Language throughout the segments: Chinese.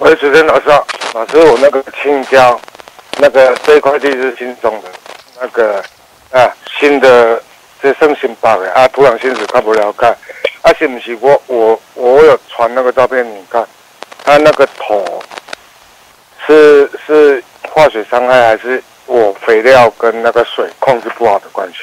喂，主持人老师好，老师，我那个青椒，那个这一块地是新种的，那个新的这剩新包的啊，土壤性质看不了解，啊是不是我有传那个照片，你看，它那个头是化学伤害还是我肥料跟那个水控制不好的关系？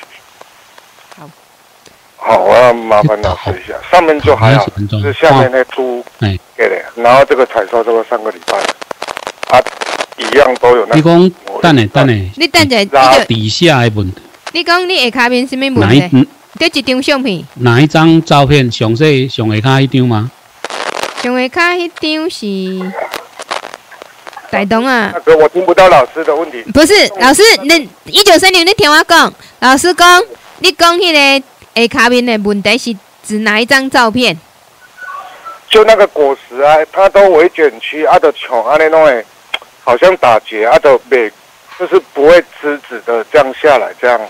好，我要麻烦老师一下，上面就还好，是下面那猪给的，然后这个采收这个3个礼拜，啊，一样都有那。 你讲，等下， 你等下， 底下的问题。 你讲你下面什么问题？这一张相片。 哪一张照片？上下骹一张吗？ 上下骹迄张是台东啊。 那个我听不到老师的问题。 不是，老师，你1930你听我讲，老师讲，你讲迄个。下面的问题是指哪一张照片？ 就那个果实啊，它都微卷曲，啊，都像安尼弄诶，好像打结，啊，都没，就是不会直直的这样下来，这样。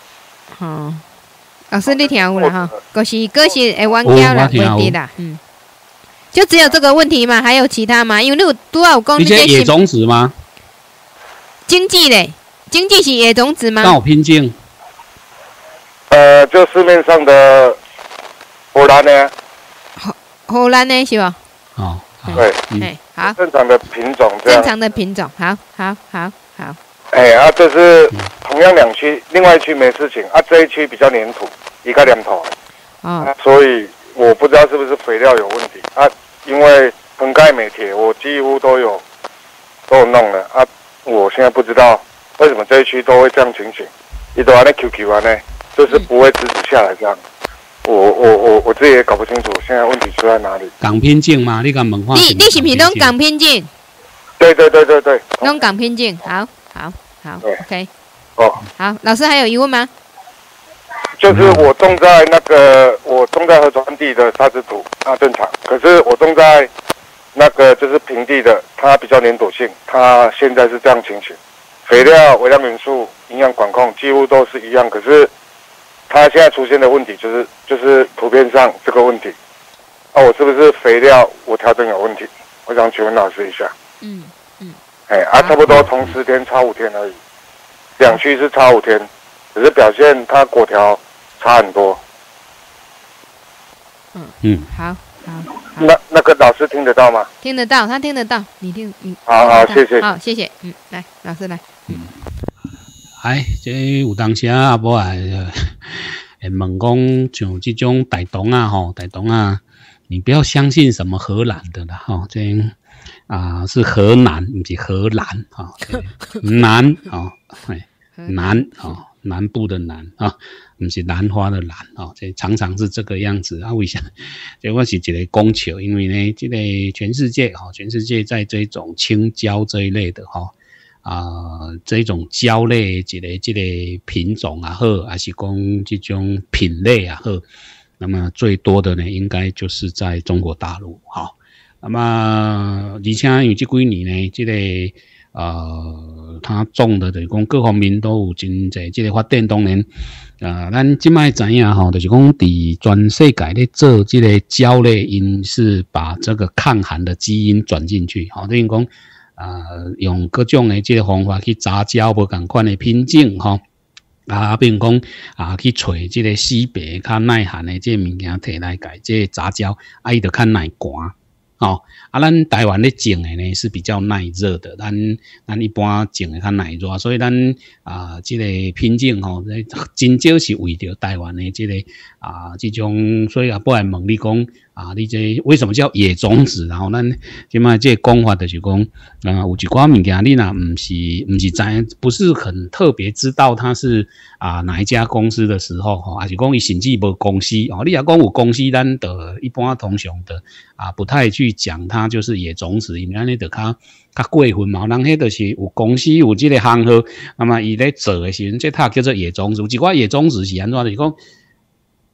老师你听有啦哈，可是会弯腰啦，袂跌啦，就只有这个问题吗？还有其他吗？因为你有拄好有讲， 你这野种子吗？ 经济嘞，经济是野种子吗？ 刚好拼劲。 就市面上的荷兰的， 荷兰的是吧？ 哦，对， 好， 正常的品种这样。 正常的品种，好。 这是同样2区，另外1区没事情啊，这一区比较黏土，一个2头，所以我不知道是不是肥料有问题啊，因为盆盖镁铁我几乎都有弄了啊，我现在不知道为什么这一区都会这样情形，一都安尼 QQ 安尼。就是不会直直下来这样，我自己也搞不清楚现在问题出在哪里。 港偏镜吗？你敢问话？ 你是不是拢港偏镜？ 对， 拢港偏镜，好 ，OK。好，老师还有疑问吗？ 就是我种在河川地的沙质土正常，可是我种在那个就是平地的，它比较粘土性，它现在是这样情形，肥料、微量元素、营养管控几乎都是一样，可是。它现在出现的问题就是图片上这个问题，我是不是肥料我调整有问题？我想请问老师一下。差不多从10天差5天而已，2区是差5天，只是表现它果条差很多。 好。 那个老师听得到吗？ 听得到，他听得到，你。 好，谢谢。 好，谢谢。来，老师来。 这有当时啊，无会问讲像这种台东啊，你不要相信什么荷兰的啦，这是河南，不是荷兰南南部的南不是兰花的兰这常常是这个样子为什么？这我是一个讲笑，因为呢，这个全世界在这种青椒这一类的这种椒类这个品种好，还是讲这种品类好，那么最多的呢，应该就是在中国大陆那么而且因为这几年呢，这个他种的就是讲各方面都有真侪这个发展，当然咱即摆知影就是讲伫全世界咧做这个椒类，因是把这个抗寒的基因转进去等于讲用各种的这个方法去杂交无同款的品种比如讲去找这个西北较耐寒的这个物件摕来改这个杂交伊就较耐寒咱台湾咧种的呢是比较耐热的，咱一般种的较耐热，所以咱这个品种真少是为着台湾的这个这种，所以不然问你讲你这为什么叫野种子？然后咱即卖这讲法就是讲有一寡物件你若不是不是很特别知道它是哪一家公司的时候还是讲伊甚至无公司你若讲有公司，咱的一般通常的不太去讲它就是野种子，因为安尼就较过分嘛，人迄就是有公司有这个行号，那么伊咧做的时阵，这它叫做野种子。有一寡野种子是安怎就是讲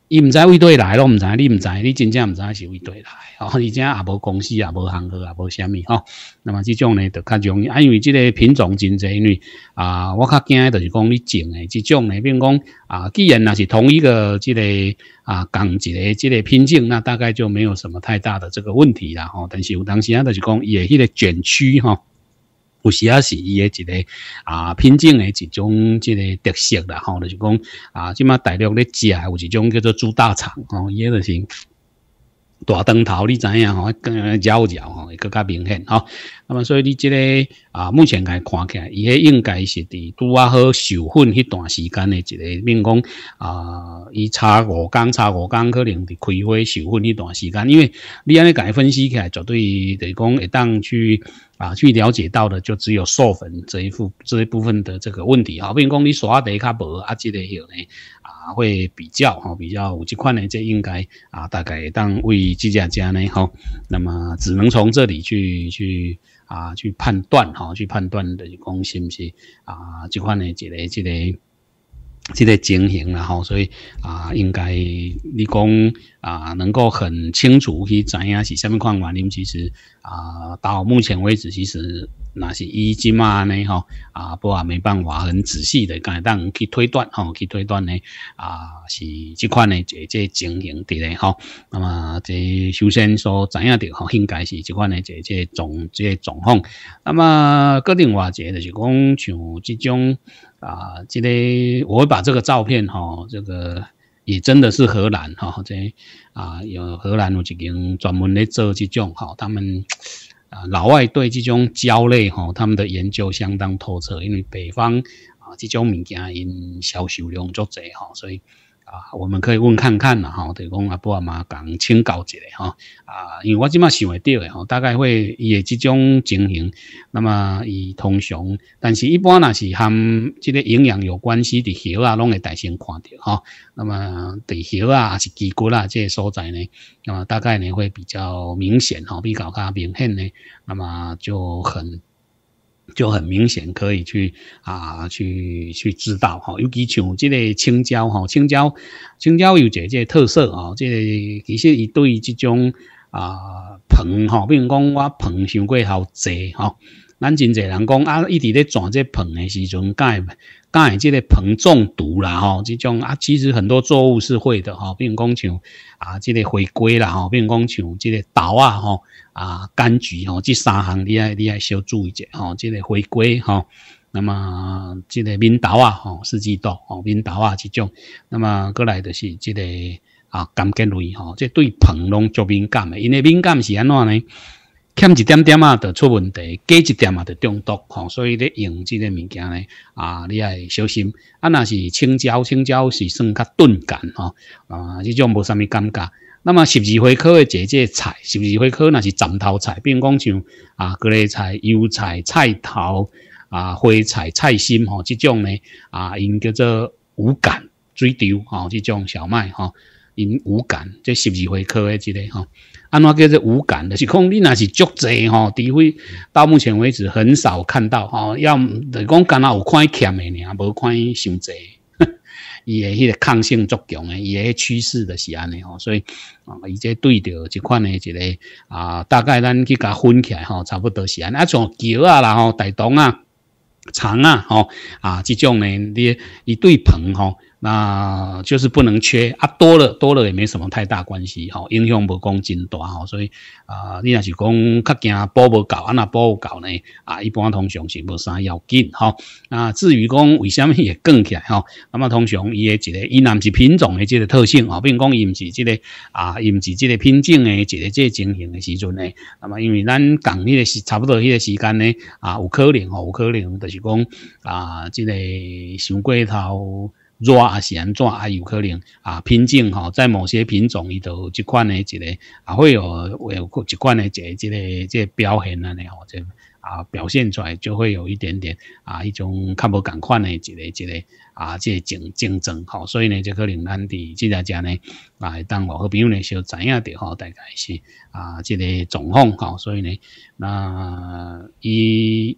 伊毋知位对来咯，毋知你毋知，你真正毋知是位对来，而且也无公司，也无行号，也无啥物吼。那么即种呢，就较容易，因为即个品种真侪，因为我较惊的就是讲你种的即种呢，比如讲既然若是同一个即个共一个即个品种，那大概就没有什么太大的这个问题啦吼。但是有当时就是讲伊的迄个卷曲吼。有时啊是伊的一个品种的一种即个特色啦吼，就是讲即马大陆咧食有一种叫做猪大肠吼，伊个就是大肠头，你知影吼，绕绕吼会更加明显吼。那么所以你即个目前来看起来，伊迄应该是伫拄好授粉迄段时间的一个，比如讲伊差5天，可能伫开花授粉迄段时间，因为你安尼甲伊分析起来，绝对就是讲会当去了解到的，就只有授粉这一部分的这个问题比如讲你刷地较无这个叶呢会比较有这款的，这应该大概当为这家呢那么只能从这里去判断的是讲是不是这款的这个情形啦所以应该你讲能够很清楚去知影是什么款原因，其实到目前为止，其实那是以即马呢不没办法很仔细的敢当去推断呢是这款的这情形伫咧那么这首先所知影到应该是这款的这状况。那么个另外一个就是讲像这种这个我会把这个照片这个也真的是荷兰这有荷兰有一间专门在做这种他们老外对这种胶类他们的研究相当透彻，因为北方这种物件因销售量足济所以我们可以问看看啦就是讲阿伯阿妈讲请教一下因为我即马想会到的大概会伊的这种情形，那么伊通常，但是一般若是和这个营养有关系的叶拢会大先看到那么对叶还是肌骨这些所在呢，那么大概呢会比较明显比较明显呢，那么就很明显可以去知道尤其像这个青椒青椒有一个特色这个其实伊对这种盆比如讲我盆伤过头济咱真侪人讲一直咧转这盆的时阵，敢会这个盆中毒啦这种其实很多作物是会的比如讲像这个回归啦比如讲像这个豆柑橘这三项你爱小注意一下这个回归那么这个敏豆四季豆敏豆这种，那么过来就是这个柑橘类这对盆拢足敏感的，因为敏感是安怎呢？欠一点点就出问题，加一点就中毒所以咧用这个物件呢你要小心若是青椒是算较钝感这种无啥物感觉。那么12花科的这个菜，12花科若是枕头菜，比如讲像各类菜、油菜、菜头花菜、菜心这种呢因叫做无感水稻这种小麦因无感，这12花科的这个安怎叫做无感的？就是讲你若是足济除非到目前为止很少看到要就是讲敢若有看欠的尔，无看伤济。伊的迄个抗性足强的，伊的趋势就是安尼所以伊这对着这款的一个大概咱去甲分起来差不多是安尼像桥啦大同肠这种呢你对盆那就是不能缺多了也没什么太大关系影响无讲真大所以你若是讲较惊补无够若补有够呢一般通常是无啥要紧至于讲为什么会降起来那么通常伊的一个伊若是品种的这个特性比如讲伊毋是这个伊毋是这个品种的一个这情形的时阵呢，那么因为咱讲迄个是差不多迄个时间呢有可能就是讲这个伤过头热还是安怎有可能品种在某些品种伊都这款的一个会有一款的这个表现这表现出来就会有一点点一种较无同款的一个这竞争所以呢就可能咱伫这家呢当我好朋友呢小知影到大概是这个状况所以呢那伊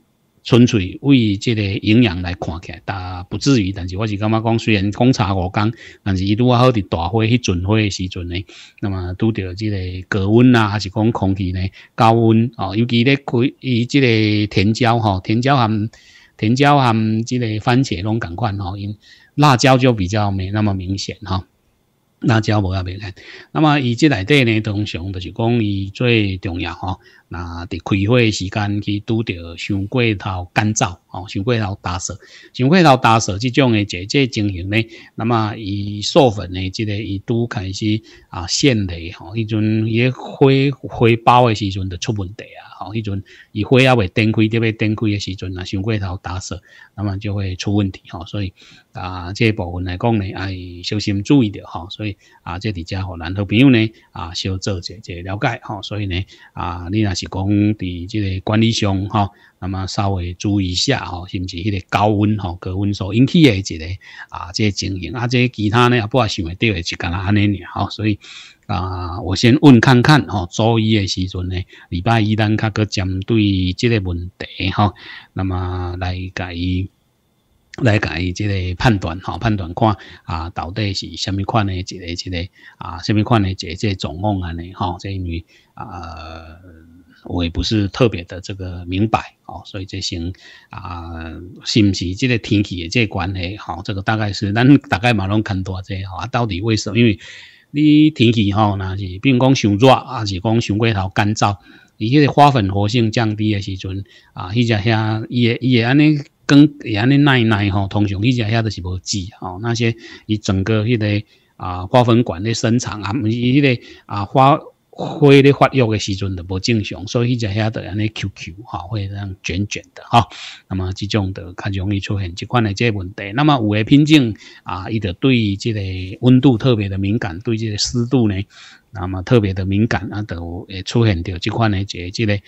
纯粹为这个营养来看起来，但不至于。但是我是感觉讲，虽然讲差5天，但是伊拄好伫大火迄阵火的时阵呢，那么拄着这个高温啊，还是讲空气呢高温哦，尤其咧开伊这个甜椒吼，甜椒和这个番茄拢同款吼，因辣椒就比较没那么明显哈。辣椒无遐明显，那么伊这内底呢，通常就是讲伊最重要吼。那伫开火的时间去拄着伤过头干燥哦，伤过头打色，伤过头打色这种的这情形呢，那么伊授粉呢，这个伊拄开始现雷吼，迄阵伊火爆的时阵就出问题啊，吼，迄阵伊火还未点开，特别点开的时阵伤过头打色，那么就会出问题吼，所以这部分来讲呢，要小心注意着吼，所以这伫遮互咱好朋友呢小做一个了解吼，所以呢你若是讲伫这个管理上吼，那么稍微注意一下吼，是不是迄个高温所引起的一个这个情形这其他呢也不想会到的，就干那安尼尔吼，所以我先问看看吼，周一的时阵呢，礼拜一咱较个针对这个问题吼，那么来甲伊这个判断看到底是什么款的一个什么款的这个状况安尼吼，这因为我也不是特别的这个明白哦，所以这先是不是这个天气的这个关系吼，这个大概是咱大概嘛拢看到这到底为什么？因为你天气若是比如讲伤热还是讲伤过头干燥，伊迄个花粉活性降低的时阵迄只遐伊会安尼光会安尼耐吼，通常迄只遐都是无籽吼，那些伊整个迄个花粉管咧生长伊迄个花咧发育的时阵就无正常，所以迄只遐就安尼 QQ 会让卷卷的那么这种的较容易出现这款的这个问题。那么有的品种伊就对这个温度特别的敏感，对这个湿度呢那么特别的敏感就会出现到这款的这个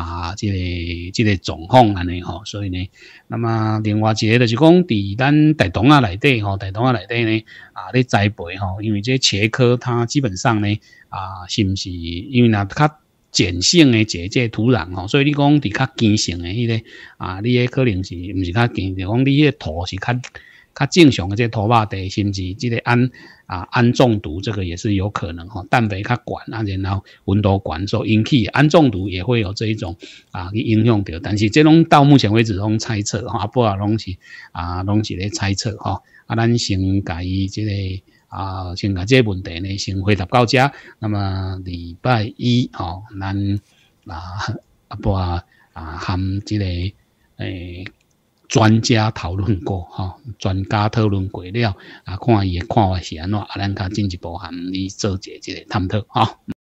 状况安尼所以呢，那么另外一个就是讲伫咱台东内底呢咧栽培因为这茄科它基本上呢是不是因为较碱性的这土壤所以你讲伫较碱性的迄个你迄可能是不是较碱，就讲你迄个土是较正常的这土壤地，甚至这个氨中毒，这个也是有可能氮肥较高然后温度高所引起氨中毒也会有这一种去影响到，但是这拢到目前为止拢猜测不然拢是咧猜测咱先甲伊这个先把这个问题呢先回答到这，那么礼拜一咱和这个专家讨论过专家讨论过了看伊的看法是安怎咱较进一步和你做这个探讨